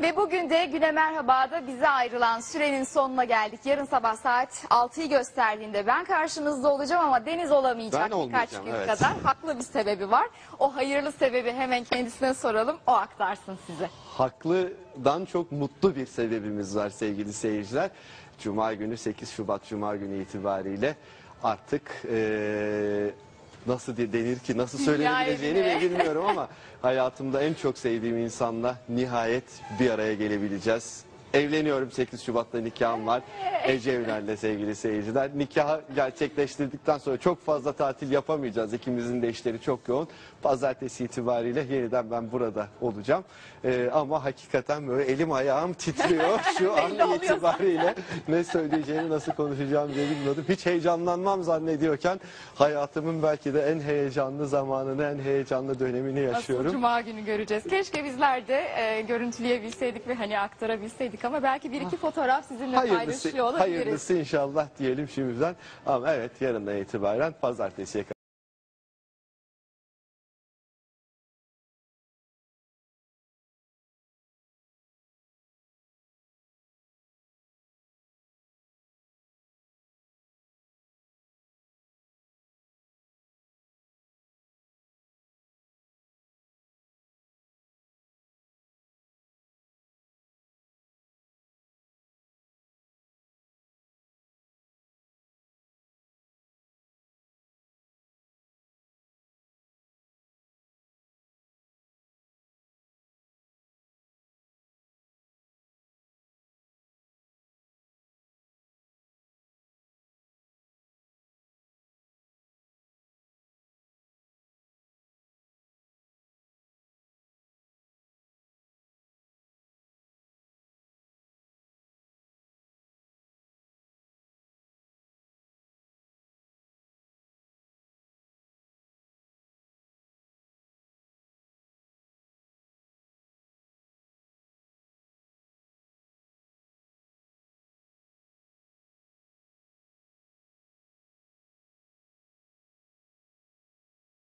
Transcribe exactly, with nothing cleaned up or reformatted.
Ve bugün de Güne Merhaba'da bize ayrılan sürenin sonuna geldik. Yarın sabah saat altıyı gösterdiğinde ben karşınızda olacağım ama Deniz olamayacak Ben birkaç olmayacağım, gün evet. kadar. Haklı bir sebebi var. O hayırlı sebebi hemen kendisine soralım. O aktarsın size. Haklıdan çok mutlu bir sebebimiz var sevgili seyirciler. Cuma günü sekiz Şubat Cuma günü itibariyle artık eee, nasıl de- denir ki nasıl söylenebileceğini evine. de bilmiyorum ama hayatımda en çok sevdiğim insanla nihayet bir araya gelebileceğiz. Evleniyorum, sekiz Şubat'ta nikahım var. Ece Ünal'le sevgili seyirciler. Nikahı gerçekleştirdikten sonra çok fazla tatil yapamayacağız. İkimizin de işleri çok yoğun. Pazartesi itibariyle yeniden ben burada olacağım. Ee, ama hakikaten böyle elim ayağım titriyor şu an Belli oluyor itibariyle. Ne söyleyeceğimi, nasıl konuşacağımı bile bilmiyordum. Hiç heyecanlanmam zannediyorken hayatımın belki de en heyecanlı zamanını, en heyecanlı dönemini Asıl yaşıyorum. Cuma günü göreceğiz. Keşke bizler de e, görüntüleyebilseydik ve hani aktarabilseydik ama belki bir iki fotoğraf sizinle Hayırlısı, paylaşıyor olabiliriz. hayırlısı inşallah diyelim şimdiden. Ama evet, yarından itibaren pazartesiye kadar